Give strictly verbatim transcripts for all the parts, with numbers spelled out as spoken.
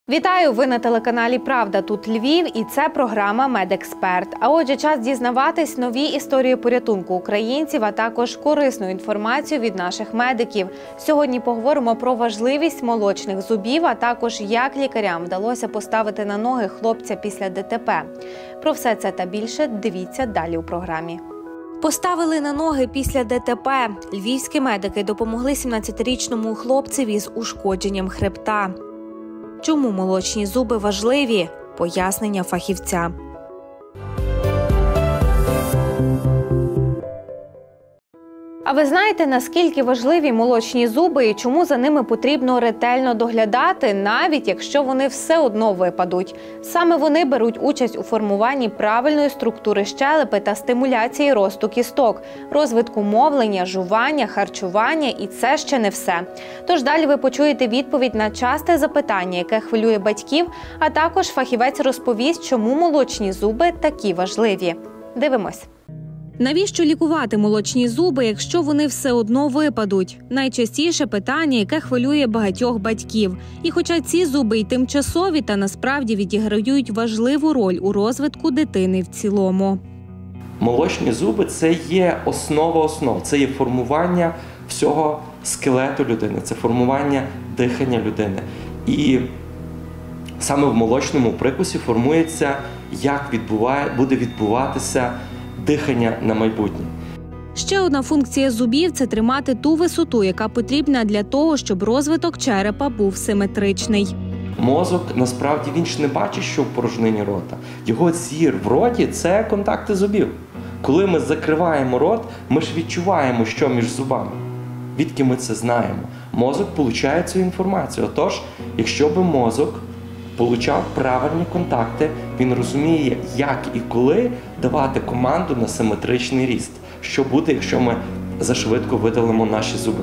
Вітаю! Ви на телеканалі «Правда» тут Львів і це програма «Медексперт». А отже, час дізнаватись нові історії порятунку українців, а також корисну інформацію від наших медиків. Сьогодні поговоримо про важливість молочних зубів, а також як лікарям вдалося поставити на ноги хлопця після ДТП. Про все це та більше дивіться далі у програмі. Поставили на ноги після ДТП. Львівські медики допомогли сімнадцятирічному хлопцеві з ушкодженням хребта. Чому молочні зуби важливі? Пояснення фахівця. А ви знаєте, наскільки важливі молочні зуби і чому за ними потрібно ретельно доглядати, навіть якщо вони все одно випадуть? Саме вони беруть участь у формуванні правильної структури щелепи та стимуляції росту кісток, розвитку мовлення, жування, харчування і це ще не все. Тож далі ви почуєте відповідь на часте запитання, яке хвилює батьків, а також фахівець розповість, чому молочні зуби такі важливі. Дивимось. Навіщо лікувати молочні зуби, якщо вони все одно випадуть? Найчастіше питання, яке хвилює багатьох батьків. І хоча ці зуби й тимчасові, та насправді відіграють важливу роль у розвитку дитини в цілому. Молочні зуби – це є основа основ, це є формування всього скелету людини, це формування дихання людини. І саме в молочному прикусі формується, як відбуває, буде відбуватися дихання на майбутнє. Ще одна функція зубів – це тримати ту висоту, яка потрібна для того, щоб розвиток черепа був симетричний. Мозок, насправді, він ж не бачить, що в порожнині рота. Його зір в роті – це контакти зубів. Коли ми закриваємо рот, ми ж відчуваємо, що між зубами. Відки ми це знаємо? Мозок отримує цю інформацію. Отож, якщо би мозок получав правильні контакти, він розуміє, як і коли давати команду на симетричний ріст. Що буде, якщо ми зашвидко видалимо наші зуби.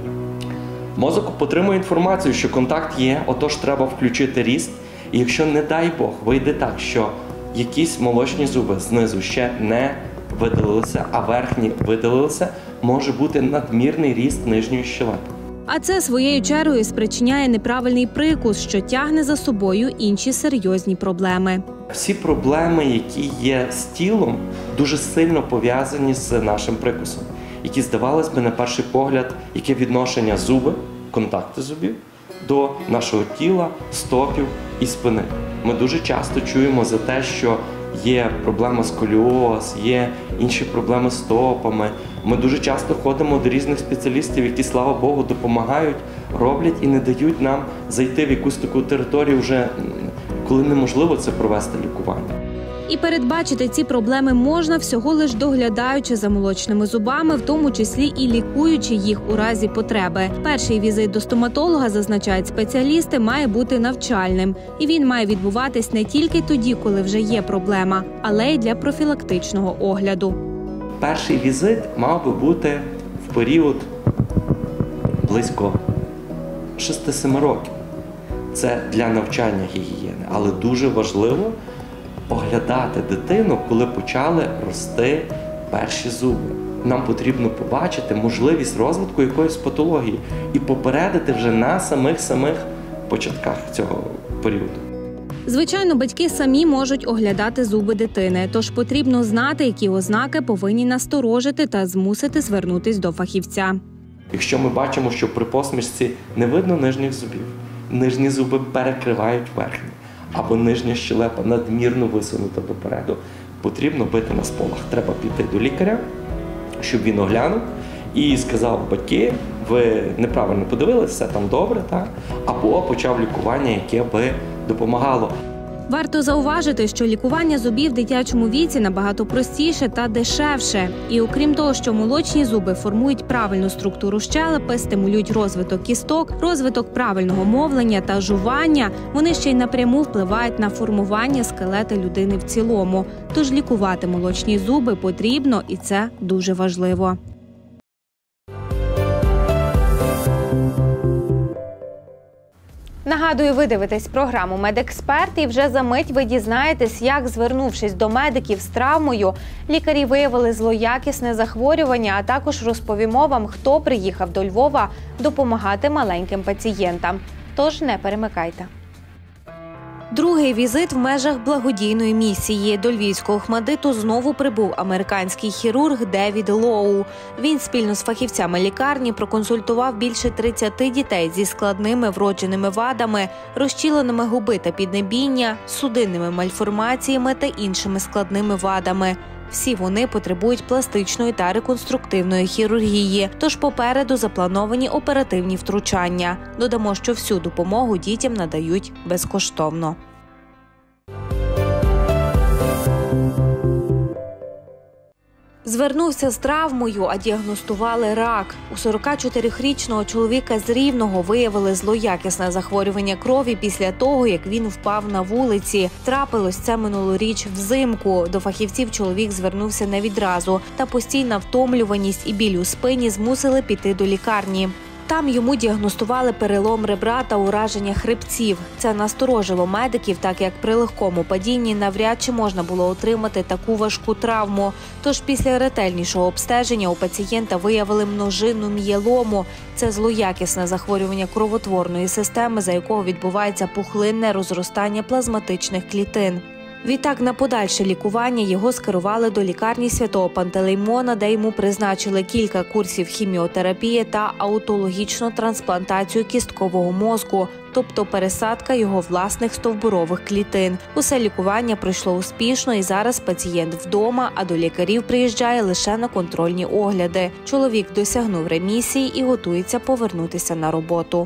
Мозок отримує інформацію, що контакт є, отож треба включити ріст. І якщо, не дай Бог, вийде так, що якісь молочні зуби знизу ще не видалилися, а верхні видалилися, може бути надмірний ріст нижньої щелепи. А це своєю чергою спричиняє неправильний прикус, що тягне за собою інші серйозні проблеми. Всі проблеми, які є з тілом, дуже сильно пов'язані з нашим прикусом, які, здавалось би, на перший погляд, яке відношення зуби, контакти зубів, до нашого тіла, стопів і спини. Ми дуже часто чуємо за те, що є проблема сколіоз, є інші проблеми з стопами. Ми дуже часто ходимо до різних спеціалістів, які, слава Богу, допомагають, роблять і не дають нам зайти в якусь таку територію вже, коли неможливо це провести лікування. І передбачити ці проблеми можна всього лиш доглядаючи за молочними зубами, в тому числі і лікуючи їх у разі потреби. Перший візит до стоматолога, зазначають спеціалісти, має бути навчальним. І він має відбуватись не тільки тоді, коли вже є проблема, але й для профілактичного огляду. Перший візит мав би бути в період близько шести-семи років. Це для навчання гігієни, але дуже важливо оглядати дитину, коли почали рости перші зуби. Нам потрібно побачити можливість розвитку якоїсь патології і попередити вже на самих-самих початках цього періоду. Звичайно, батьки самі можуть оглядати зуби дитини, тож потрібно знати, які ознаки повинні насторожити та змусити звернутись до фахівця. Якщо ми бачимо, що при посмішці не видно нижніх зубів, нижні зуби перекривають верхні, або нижня щелепа надмірно висунута допереду, потрібно бити на сполох. Треба піти до лікаря, щоб він оглянув і сказав: батьки, ви неправильно подивилися, все там добре, так? Або почав лікування, яке би допомагало. Варто зауважити, що лікування зубів в дитячому віці набагато простіше та дешевше. І окрім того, що молочні зуби формують правильну структуру щелепи, стимулюють розвиток кісток, розвиток правильного мовлення та жування, вони ще й напряму впливають на формування скелета людини в цілому. Тож лікувати молочні зуби потрібно, і це дуже важливо. Нагадую, ви дивитесь програму «Медексперт» і вже за мить ви дізнаєтесь, як, звернувшись до медиків з травмою, лікарі виявили злоякісне захворювання, а також розповімо вам, хто приїхав до Львова допомагати маленьким пацієнтам. Тож не перемикайте. Другий візит в межах благодійної місії. До львівського ОХМАТДИТу знову прибув американський хірург Девід Лоу. Він спільно з фахівцями лікарні проконсультував більше тридцяти дітей зі складними вродженими вадами, розчіленими губи та піднебіння, судинними мальформаціями та іншими складними вадами. Всі вони потребують пластичної та реконструктивної хірургії, тож попереду заплановані оперативні втручання. Додамо, що всю допомогу дітям надають безкоштовно. Звернувся з травмою, а діагностували рак. У сорокачотирирічного чоловіка з Рівного виявили злоякісне захворювання крові після того, як він впав на вулиці. Трапилось це минулоріч взимку. До фахівців чоловік звернувся не відразу, та постійна втомлюваність і біль у спині змусили піти до лікарні. Там йому діагностували перелом ребра та ураження хребців. Це насторожило медиків, так як при легкому падінні навряд чи можна було отримати таку важку травму. Тож після ретельнішого обстеження у пацієнта виявили множинну мієлому. Це злоякісне захворювання кровотворної системи, за якого відбувається пухлинне розростання плазматичних клітин. Відтак на подальше лікування його скерували до лікарні Святого Пантелеймона, де йому призначили кілька курсів хіміотерапії та аутологічну трансплантацію кісткового мозку, тобто пересадка його власних стовбурових клітин. Усе лікування пройшло успішно і зараз пацієнт вдома, а до лікарів приїжджає лише на контрольні огляди. Чоловік досягнув ремісії і готується повернутися на роботу.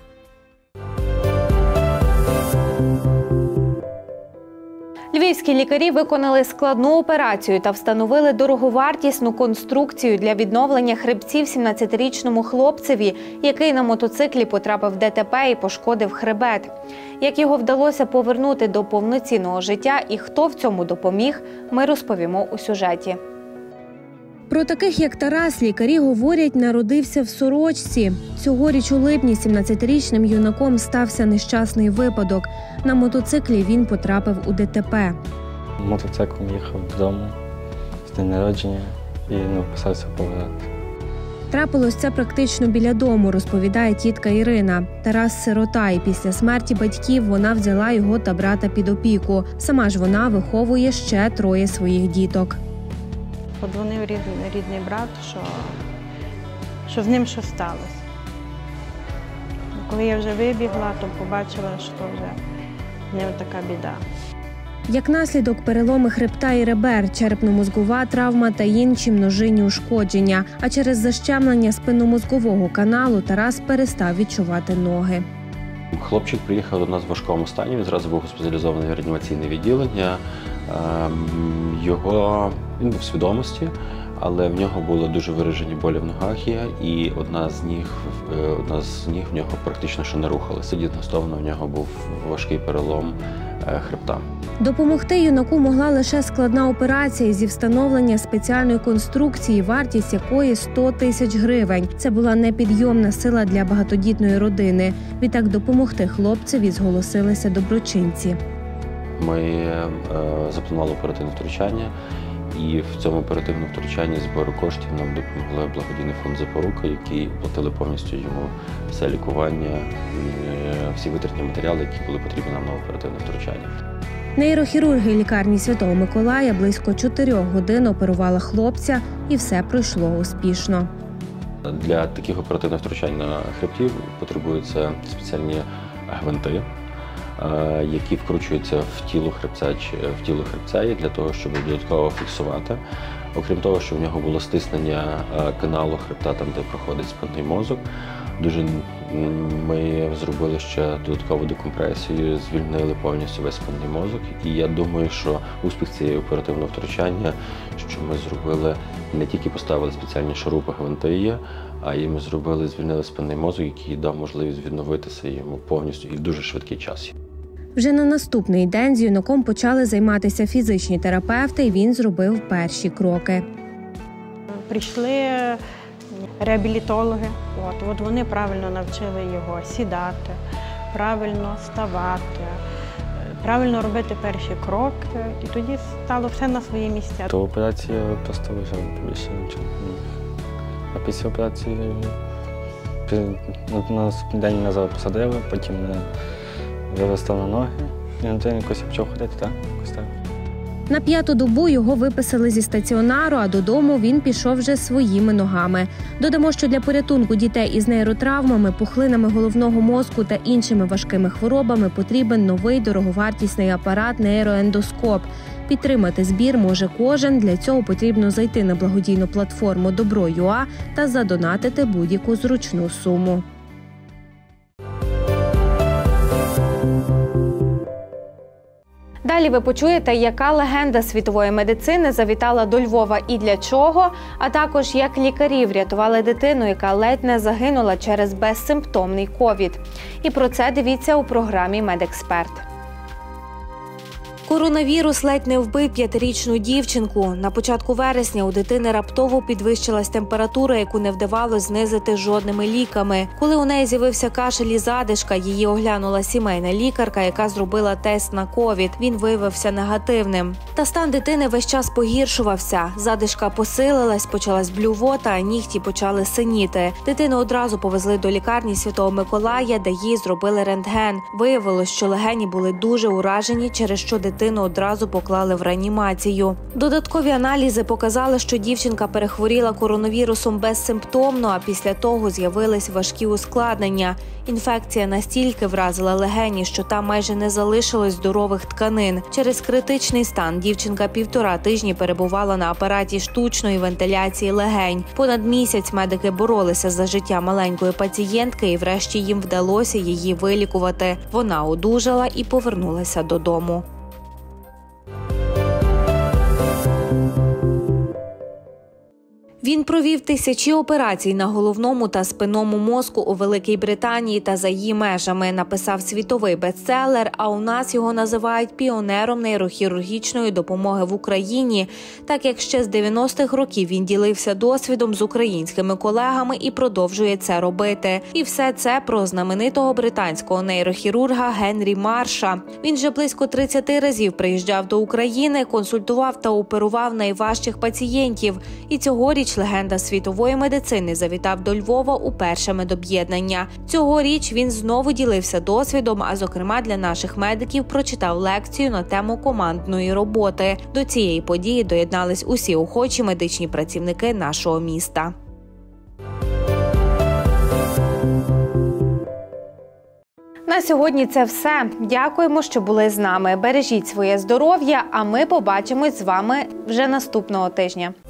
Львівські лікарі виконали складну операцію та встановили дороговартісну конструкцію для відновлення хребців сімнадцятирічному хлопцеві, який на мотоциклі потрапив в ДТП і пошкодив хребет. Як його вдалося повернути до повноцінного життя і хто в цьому допоміг, ми розповімо у сюжеті. Про таких, як Тарас, лікарі говорять, народився в сорочці. Цьогоріч у липні сімнадцятирічним юнаком стався нещасний випадок. На мотоциклі він потрапив у ДТП. Мотоциклом їхав додому з день народження і не вписався повертати. Трапилось це практично біля дому, розповідає тітка Ірина. Тарас – сирота, і після смерті батьків вона взяла його та брата під опіку. Сама ж вона виховує ще троє своїх діток. Подзвонив рідний, рідний брат, що, що з ним щось сталося. Коли я вже вибігла, то побачила, що вже в нього така біда. Як наслідок переломи хребта і ребер, черепно-мозгова травма та інші множинні ушкодження. А через защемлення спинномозгового каналу Тарас перестав відчувати ноги. Хлопчик приїхав до нас в важкому стані, він зразу був госпіталізований в реанімаційне відділення. Його, він був в свідомості, але в нього були дуже виражені болі в ногах є, і одна з ніг, одна з ніг в нього практично що не рухалася. Діагностовано в нього був важкий перелом хребта. Допомогти юнаку могла лише складна операція зі встановлення спеціальної конструкції, вартість якої сто тисяч гривень. Це була непідйомна сила для багатодітної родини. Відтак допомогти хлопцеві зголосилися доброчинці. Ми е, запланували оперативне втручання, і в цьому оперативному втручанні збору коштів нам допомогли благодійний фонд «Запорука», які платили повністю йому все лікування, е, всі витратні матеріали, які були потрібні нам на оперативне втручання. Нейрохірурги лікарні Святого Миколая близько чотирьох годин оперували хлопця, і все пройшло успішно. Для таких оперативних втручань на хребті потребуються спеціальні гвинти, які вкручуються в тіло хребця, в тіло хребця для того, щоб додатково фіксувати. Окрім того, що в нього було стиснення каналу хребта, там де проходить спинний мозок. Дуже ми зробили ще додаткову декомпресію, звільнили повністю весь спинний мозок. І я думаю, що успіх цієї оперативного втручання, що ми зробили, не тільки поставили спеціальні шурупи, гвинти, а й ми зробили, звільнили спинний мозок, який дав можливість відновитися йому повністю і в дуже швидкий час. Вже на наступний день з юнаком почали займатися фізичні терапевти, і він зробив перші кроки. Прийшли реабілітологи, от, от вони правильно навчили його сідати, правильно ставати, правильно робити перші кроки, і тоді стало все на свої місця. То операція просто вижив більше нічого. А після операції на наступний день назад посадили, потім вивезли на ноги, І на день якось я почав ходити, так, якось так. На п'яту добу його виписали зі стаціонару, а додому він пішов вже своїми ногами. Додамо, що для порятунку дітей із нейротравмами, пухлинами головного мозку та іншими важкими хворобами потрібен новий дороговартісний апарат нейроендоскоп. Підтримати збір може кожен. Для цього потрібно зайти на благодійну платформу Добро.ua та задонатити будь-яку зручну суму. Далі ви почуєте, яка легенда світової медицини завітала до Львова і для чого, а також як лікарі врятували дитину, яка ледь не загинула через безсимптомний ковід. І про це дивіться у програмі «Медексперт». Коронавірус ледь не вбив п'ятирічну дівчинку. На початку вересня у дитини раптово підвищилась температура, яку не вдавалося знизити жодними ліками. Коли у неї з'явився кашель і задишка, її оглянула сімейна лікарка, яка зробила тест на ковід. Він виявився негативним. Та стан дитини весь час погіршувався. Задишка посилилась, почалась блювота, а нігті почали синіти. Дитину одразу повезли до лікарні Святого Миколая, де їй зробили рентген. Виявилось, що легені були дуже уражені, через що дитину Дитину одразу поклали в реанімацію. Додаткові аналізи показали, що дівчинка перехворіла коронавірусом безсимптомно, а після того з'явились важкі ускладнення. Інфекція настільки вразила легені, що там майже не залишилось здорових тканин. Через критичний стан дівчинка півтора тижні перебувала на апараті штучної вентиляції легень. Понад місяць медики боролися за життя маленької пацієнтки і врешті їм вдалося її вилікувати. Вона одужала і повернулася додому. Він провів тисячі операцій на головному та спинному мозку у Великій Британії та за її межами. Написав світовий бестселер, а у нас його називають піонером нейрохірургічної допомоги в Україні, так як ще з дев'яностих років він ділився досвідом з українськими колегами і продовжує це робити. І все це про знаменитого британського нейрохірурга Генрі Марша. Він вже близько тридцяти разів приїжджав до України, консультував та оперував найважчих пацієнтів. І цьогоріч легенда світової медицини завітав до Львова у перше медоб'єднання. Цьогоріч він знову ділився досвідом, а зокрема для наших медиків прочитав лекцію на тему командної роботи. До цієї події доєднались усі охочі медичні працівники нашого міста. На сьогодні це все. Дякуємо, що були з нами. Бережіть своє здоров'я, а ми побачимось з вами вже наступного тижня.